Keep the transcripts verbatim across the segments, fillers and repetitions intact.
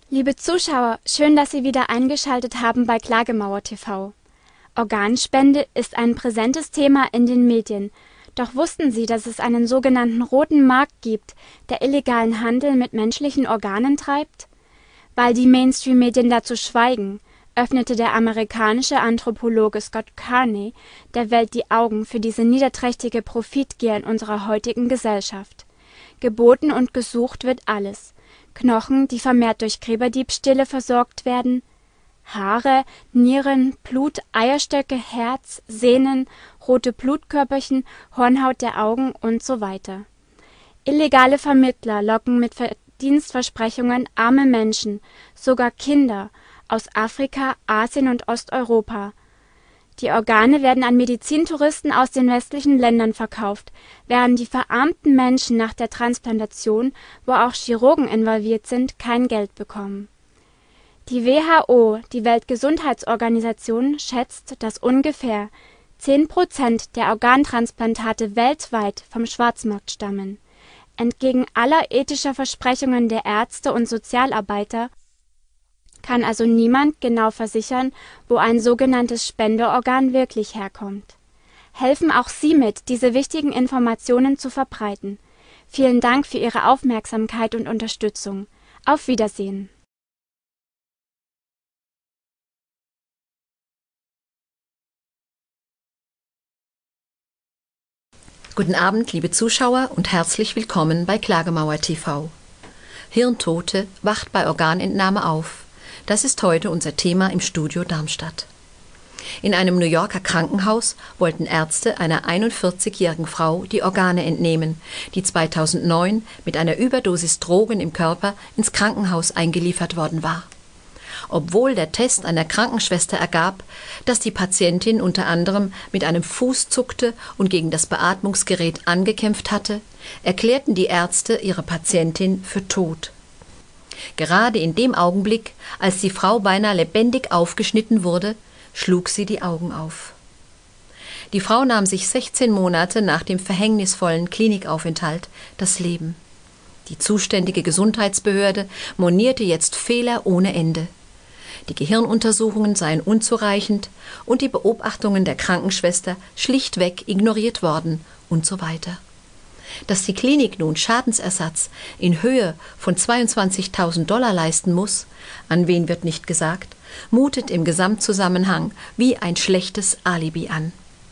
Liebe Zuschauer, schön, dass Sie wieder eingeschaltet haben bei Klagemauer T V. Organspende ist ein präsentes Thema in den Medien. Doch wussten Sie, dass es einen sogenannten roten Markt gibt, der illegalen Handel mit menschlichen Organen treibt? Weil die Mainstream-Medien dazu schweigen, öffnete der amerikanische Anthropologe Scott Carney der Welt die Augen für diese niederträchtige Profitgier in unserer heutigen Gesellschaft. Geboten und gesucht wird alles: Knochen, die vermehrt durch Gräberdiebstähle versorgt werden, Haare, Nieren, Blut, Eierstöcke, Herz, Sehnen, rote Blutkörperchen, Hornhaut der Augen und so weiter. Illegale Vermittler locken mit Verdienstversprechungen arme Menschen, sogar Kinder, aus Afrika, Asien und Osteuropa. Die Organe werden an Medizintouristen aus den westlichen Ländern verkauft, während die verarmten Menschen nach der Transplantation, wo auch Chirurgen involviert sind, kein Geld bekommen. Die W H O, die Weltgesundheitsorganisation, schätzt, dass ungefähr zehn Prozent der Organtransplantate weltweit vom Schwarzmarkt stammen. Entgegen aller ethischer Versprechungen der Ärzte und Sozialarbeiter kann also niemand genau versichern, wo ein sogenanntes Spenderorgan wirklich herkommt. Helfen auch Sie mit, diese wichtigen Informationen zu verbreiten. Vielen Dank für Ihre Aufmerksamkeit und Unterstützung. Auf Wiedersehen. Guten Abend, liebe Zuschauer, und herzlich willkommen bei Klagemauer T V. Hirntote wacht bei Organentnahme auf. Das ist heute unser Thema im Studio Darmstadt. In einem New Yorker Krankenhaus wollten Ärzte einer einundvierzigjährigen Frau die Organe entnehmen, die zweitausendneun mit einer Überdosis Drogen im Körper ins Krankenhaus eingeliefert worden war. Obwohl der Test einer Krankenschwester ergab, dass die Patientin unter anderem mit einem Fuß zuckte und gegen das Beatmungsgerät angekämpft hatte, erklärten die Ärzte ihre Patientin für tot. Gerade in dem Augenblick, als die Frau beinahe lebendig aufgeschnitten wurde, schlug sie die Augen auf. Die Frau nahm sich sechzehn Monate nach dem verhängnisvollen Klinikaufenthalt das Leben. Die zuständige Gesundheitsbehörde monierte jetzt Fehler ohne Ende. Die Gehirnuntersuchungen seien unzureichend und die Beobachtungen der Krankenschwester schlichtweg ignoriert worden und so weiter. Dass die Klinik nun Schadensersatz in Höhe von zweiundzwanzigtausend Dollar leisten muss, an wen wird nicht gesagt, mutet im Gesamtzusammenhang wie ein schlechtes Alibi an.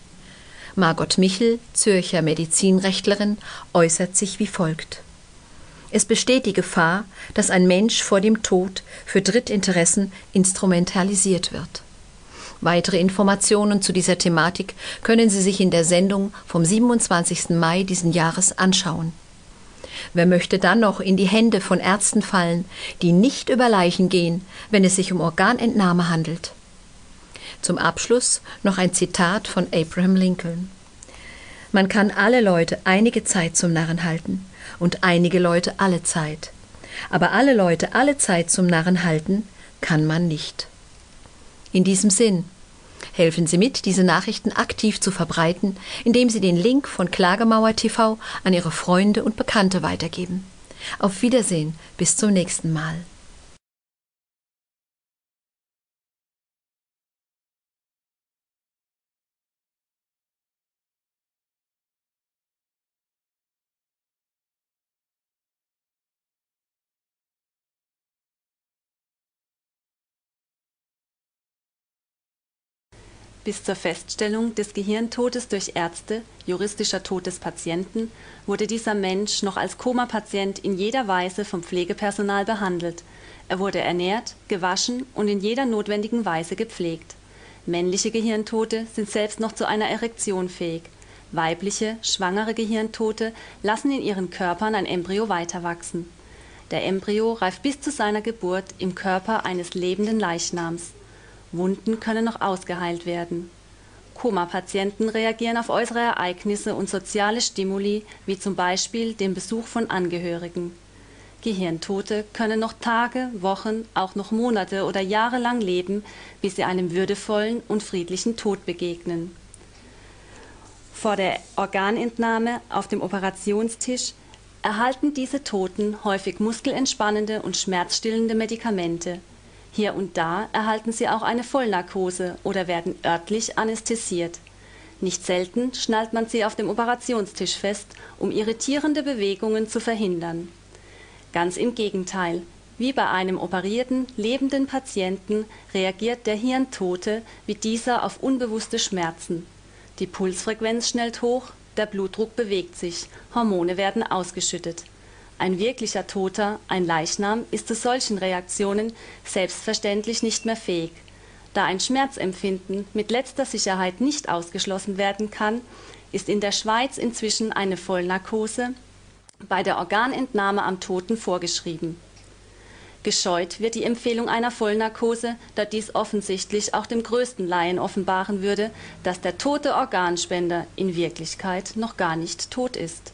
Margot Michel, Zürcher Medizinrechtlerin, äußert sich wie folgt: Es besteht die Gefahr, dass ein Mensch vor dem Tod für Drittinteressen instrumentalisiert wird. Weitere Informationen zu dieser Thematik können Sie sich in der Sendung vom siebenundzwanzigsten Mai diesen Jahres anschauen. Wer möchte dann noch in die Hände von Ärzten fallen, die nicht über Leichen gehen, wenn es sich um Organentnahme handelt? Zum Abschluss noch ein Zitat von Abraham Lincoln: Man kann alle Leute einige Zeit zum Narren halten und einige Leute alle Zeit. Aber alle Leute alle Zeit zum Narren halten kann man nicht. In diesem Sinn, helfen Sie mit, diese Nachrichten aktiv zu verbreiten, indem Sie den Link von Klagemauer T V an Ihre Freunde und Bekannte weitergeben. Auf Wiedersehen, bis zum nächsten Mal. Bis zur Feststellung des Gehirntodes durch Ärzte, juristischer Tod des Patienten, wurde dieser Mensch noch als Komapatient in jeder Weise vom Pflegepersonal behandelt. Er wurde ernährt, gewaschen und in jeder notwendigen Weise gepflegt. Männliche Gehirntote sind selbst noch zu einer Erektion fähig. Weibliche, schwangere Gehirntote lassen in ihren Körpern ein Embryo weiterwachsen. Der Embryo reift bis zu seiner Geburt im Körper eines lebenden Leichnams. Wunden können noch ausgeheilt werden. Koma-Patienten reagieren auf äußere Ereignisse und soziale Stimuli, wie zum Beispiel den Besuch von Angehörigen. Gehirntote können noch Tage, Wochen, auch noch Monate oder Jahre lang leben, bis sie einem würdevollen und friedlichen Tod begegnen. Vor der Organentnahme auf dem Operationstisch erhalten diese Toten häufig muskelentspannende und schmerzstillende Medikamente. Hier und da erhalten sie auch eine Vollnarkose oder werden örtlich anästhesiert. Nicht selten schnallt man sie auf dem Operationstisch fest, um irritierende Bewegungen zu verhindern. Ganz im Gegenteil, wie bei einem operierten, lebenden Patienten reagiert der Hirntote wie dieser auf unbewusste Schmerzen. Die Pulsfrequenz schnellt hoch, der Blutdruck bewegt sich, Hormone werden ausgeschüttet. Ein wirklicher Toter, ein Leichnam, ist zu solchen Reaktionen selbstverständlich nicht mehr fähig. Da ein Schmerzempfinden mit letzter Sicherheit nicht ausgeschlossen werden kann, ist in der Schweiz inzwischen eine Vollnarkose bei der Organentnahme am Toten vorgeschrieben. Gescheut wird die Empfehlung einer Vollnarkose, da dies offensichtlich auch dem größten Laien offenbaren würde, dass der tote Organspender in Wirklichkeit noch gar nicht tot ist.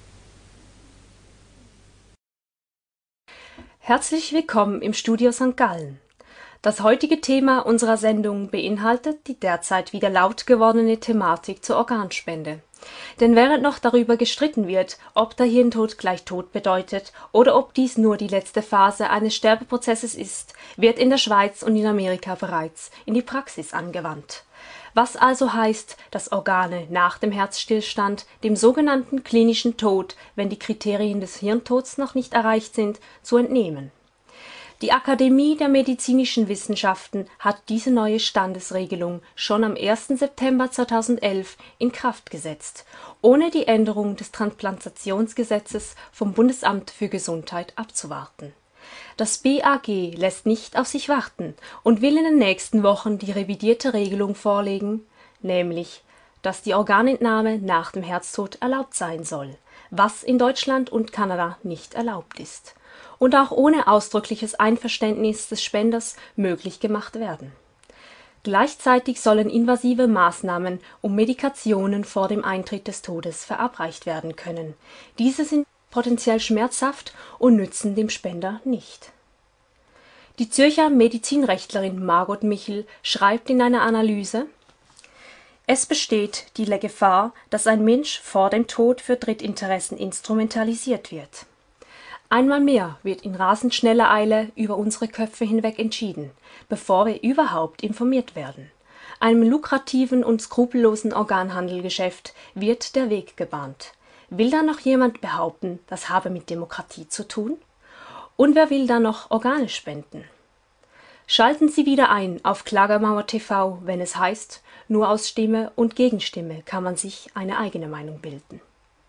Herzlich willkommen im Studio Sankt Gallen. Das heutige Thema unserer Sendung beinhaltet die derzeit wieder laut gewordene Thematik zur Organspende. Denn während noch darüber gestritten wird, ob der Hirntod gleich Tod bedeutet oder ob dies nur die letzte Phase eines Sterbeprozesses ist, wird in der Schweiz und in Amerika bereits in die Praxis angewandt. Was also heißt, dass Organe nach dem Herzstillstand, dem sogenannten klinischen Tod, wenn die Kriterien des Hirntods noch nicht erreicht sind, zu entnehmen. Die Akademie der Medizinischen Wissenschaften hat diese neue Standesregelung schon am ersten September zweitausendelf in Kraft gesetzt, ohne die Änderung des Transplantationsgesetzes vom Bundesamt für Gesundheit abzuwarten. Das B A G lässt nicht auf sich warten und will in den nächsten Wochen die revidierte Regelung vorlegen, nämlich, dass die Organentnahme nach dem Herztod erlaubt sein soll, was in Deutschland und Kanada nicht erlaubt ist, und auch ohne ausdrückliches Einverständnis des Spenders möglich gemacht werden. Gleichzeitig sollen invasive Maßnahmen und Medikationen vor dem Eintritt des Todes verabreicht werden können. Diese sind potenziell schmerzhaft und nützen dem Spender nicht. Die Zürcher Medizinrechtlerin Margot Michel schreibt in einer Analyse: Es besteht die Gefahr, dass ein Mensch vor dem Tod für Drittinteressen instrumentalisiert wird. Einmal mehr wird in rasend schneller Eile über unsere Köpfe hinweg entschieden, bevor wir überhaupt informiert werden. Einem lukrativen und skrupellosen Organhandelgeschäft wird der Weg gebahnt. Will da noch jemand behaupten, das habe mit Demokratie zu tun? Und wer will da noch Organe spenden? Schalten Sie wieder ein auf Klagemauer T V, wenn es heißt, nur aus Stimme und Gegenstimme kann man sich eine eigene Meinung bilden.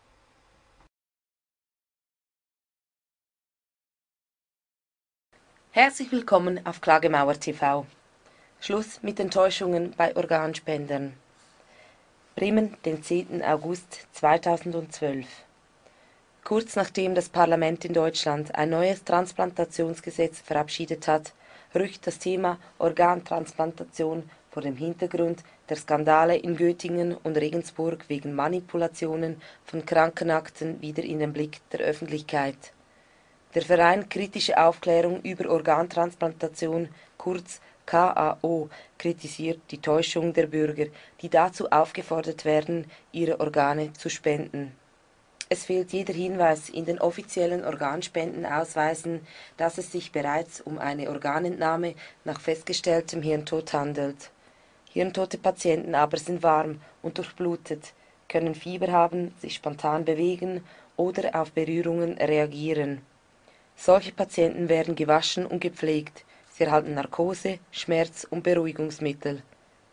Herzlich willkommen auf Klagemauer T V. Schluss mit Enttäuschungen bei Organspendern. Bremen, den zehnten August zweitausendzwölf. Kurz nachdem das Parlament in Deutschland ein neues Transplantationsgesetz verabschiedet hat, rückt das Thema Organtransplantation vor dem Hintergrund der Skandale in Göttingen und Regensburg wegen Manipulationen von Krankenakten wieder in den Blick der Öffentlichkeit. Der Verein Kritische Aufklärung über Organtransplantation, kurz K A O, kritisiert die Täuschung der Bürger, die dazu aufgefordert werden, ihre Organe zu spenden. Es fehlt jeder Hinweis in den offiziellen Organspendenausweisen, dass es sich bereits um eine Organentnahme nach festgestelltem Hirntod handelt. Hirntote Patienten aber sind warm und durchblutet, können Fieber haben, sich spontan bewegen oder auf Berührungen reagieren. Solche Patienten werden gewaschen und gepflegt. Sie erhalten Narkose, Schmerz- und Beruhigungsmittel.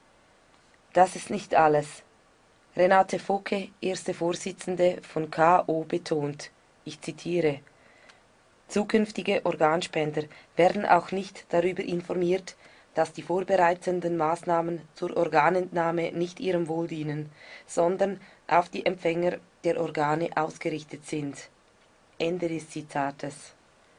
Das ist nicht alles. Renate Focke, erste Vorsitzende von K A O, betont, ich zitiere: Zukünftige Organspender werden auch nicht darüber informiert, dass die vorbereitenden Maßnahmen zur Organentnahme nicht ihrem Wohl dienen, sondern auf die Empfänger der Organe ausgerichtet sind. Ende des Zitates.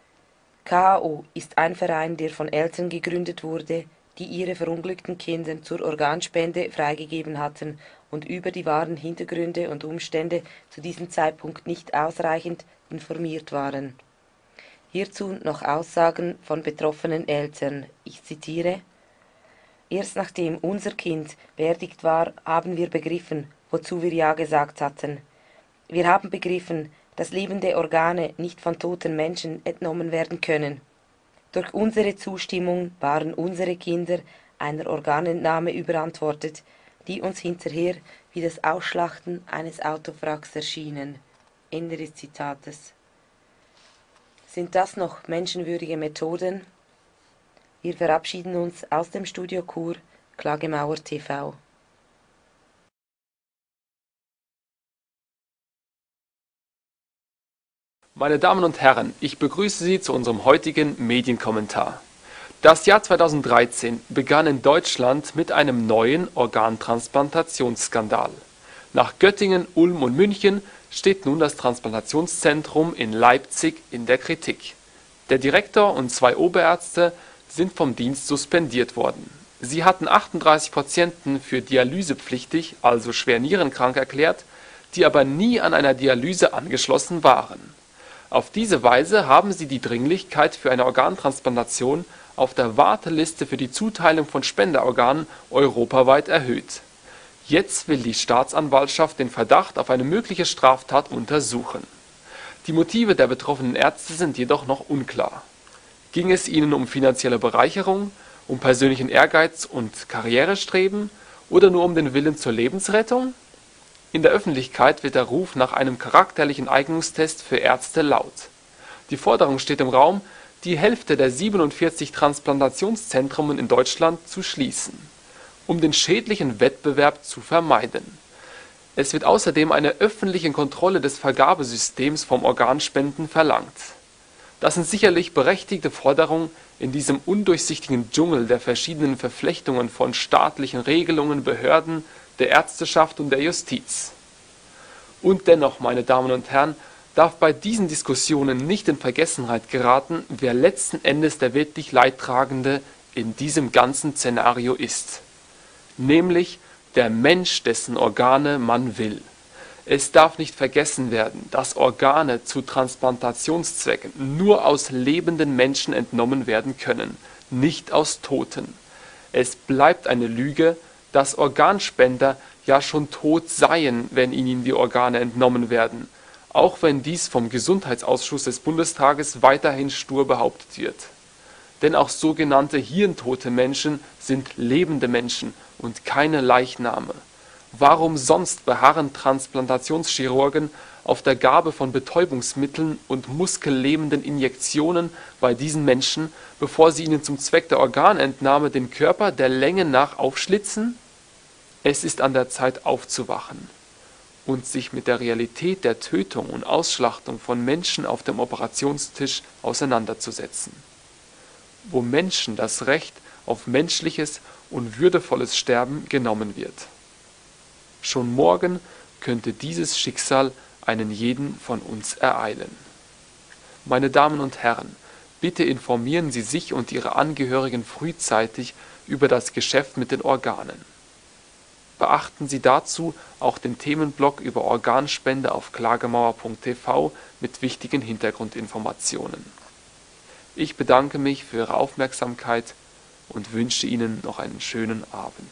K A O ist ein Verein, der von Eltern gegründet wurde, die ihre verunglückten Kinder zur Organspende freigegeben hatten und über die wahren Hintergründe und Umstände zu diesem Zeitpunkt nicht ausreichend informiert waren. Hierzu noch Aussagen von betroffenen Eltern. Ich zitiere: Erst nachdem unser Kind beerdigt war, haben wir begriffen, wozu wir Ja gesagt hatten. Wir haben begriffen, dass lebende Organe nicht von toten Menschen entnommen werden können. Durch unsere Zustimmung waren unsere Kinder einer Organentnahme überantwortet, die uns hinterher wie das Ausschlachten eines Autowracks erschienen. Ende des Zitates. Sind das noch menschenwürdige Methoden? Wir verabschieden uns aus dem Studio Chur, Klagemauer T V. Meine Damen und Herren, ich begrüße Sie zu unserem heutigen Medienkommentar. Das Jahr zweitausenddreizehn begann in Deutschland mit einem neuen Organtransplantationsskandal. Nach Göttingen, Ulm und München steht nun das Transplantationszentrum in Leipzig in der Kritik. Der Direktor und zwei Oberärzte sind vom Dienst suspendiert worden. Sie hatten achtunddreißig Patienten für dialysepflichtig, also schwer nierenkrank erklärt, die aber nie an einer Dialyse angeschlossen waren. Auf diese Weise haben sie die Dringlichkeit für eine Organtransplantation auf der Warteliste für die Zuteilung von Spenderorganen europaweit erhöht. Jetzt will die Staatsanwaltschaft den Verdacht auf eine mögliche Straftat untersuchen. Die Motive der betroffenen Ärzte sind jedoch noch unklar. Ging es ihnen um finanzielle Bereicherung, um persönlichen Ehrgeiz und Karrierestreben oder nur um den Willen zur Lebensrettung? In der Öffentlichkeit wird der Ruf nach einem charakterlichen Eignungstest für Ärzte laut. Die Forderung steht im Raum, die Hälfte der siebenundvierzig Transplantationszentren in Deutschland zu schließen, um den schädlichen Wettbewerb zu vermeiden. Es wird außerdem eine öffentliche Kontrolle des Vergabesystems vom Organspenden verlangt. Das sind sicherlich berechtigte Forderungen in diesem undurchsichtigen Dschungel der verschiedenen Verflechtungen von staatlichen Regelungen, Behörden, der Ärzteschaft und der Justiz. Und dennoch, meine Damen und Herren, darf bei diesen Diskussionen nicht in Vergessenheit geraten, wer letzten Endes der wirklich Leidtragende in diesem ganzen Szenario ist. Nämlich der Mensch, dessen Organe man will. Es darf nicht vergessen werden, dass Organe zu Transplantationszwecken nur aus lebenden Menschen entnommen werden können, nicht aus Toten. Es bleibt eine Lüge, dass Organspender ja schon tot seien, wenn ihnen die Organe entnommen werden, auch wenn dies vom Gesundheitsausschuss des Bundestages weiterhin stur behauptet wird. Denn auch sogenannte hirntote Menschen sind lebende Menschen und keine Leichname. Warum sonst beharren Transplantationschirurgen auf der Gabe von Betäubungsmitteln und muskellähmenden Injektionen bei diesen Menschen, bevor sie ihnen zum Zweck der Organentnahme den Körper der Länge nach aufschlitzen? Es ist an der Zeit aufzuwachen und sich mit der Realität der Tötung und Ausschlachtung von Menschen auf dem Operationstisch auseinanderzusetzen. Wo Menschen das Recht auf menschliches und würdevolles Sterben genommen wird. Schon morgen könnte dieses Schicksal einen jeden von uns ereilen. Meine Damen und Herren, bitte informieren Sie sich und Ihre Angehörigen frühzeitig über das Geschäft mit den Organen. Beachten Sie dazu auch den Themenblock über Organspende auf klagemauer punkt t v mit wichtigen Hintergrundinformationen. Ich bedanke mich für Ihre Aufmerksamkeit und wünsche Ihnen noch einen schönen Abend.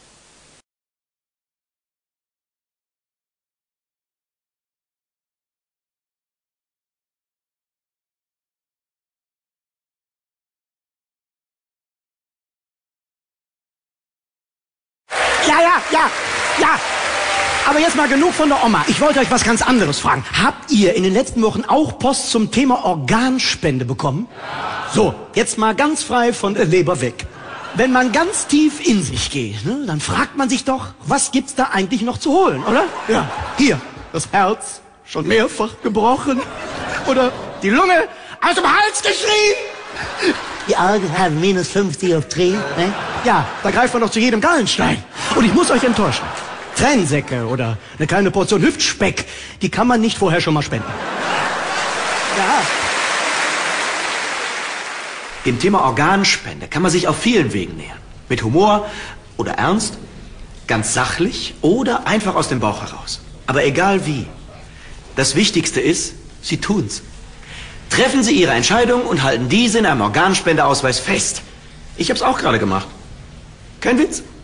Ja, ja, ja, ja. Aber jetzt mal genug von der Oma. Ich wollte euch was ganz anderes fragen. Habt ihr in den letzten Wochen auch Post zum Thema Organspende bekommen? Ja. So, jetzt mal ganz frei von der Leber weg. Wenn man ganz tief in sich geht, ne, dann fragt man sich doch, was gibt's da eigentlich noch zu holen, oder? Ja, hier, das Herz, schon mehrfach gebrochen. Oder die Lunge, aus dem Hals geschrien. Die Augen haben minus fünf Dioptrien, ne? Ja, da greift man doch zu jedem Gallenstein. Und ich muss euch enttäuschen. Tränensäcke oder eine kleine Portion Hüftspeck, die kann man nicht vorher schon mal spenden. Ja. Dem Thema Organspende kann man sich auf vielen Wegen nähern. Mit Humor oder ernst, ganz sachlich oder einfach aus dem Bauch heraus. Aber egal wie. Das Wichtigste ist, Sie tun's. Treffen Sie Ihre Entscheidung und halten diese in einem Organspendeausweis fest. Ich hab's auch gerade gemacht. Kein Witz.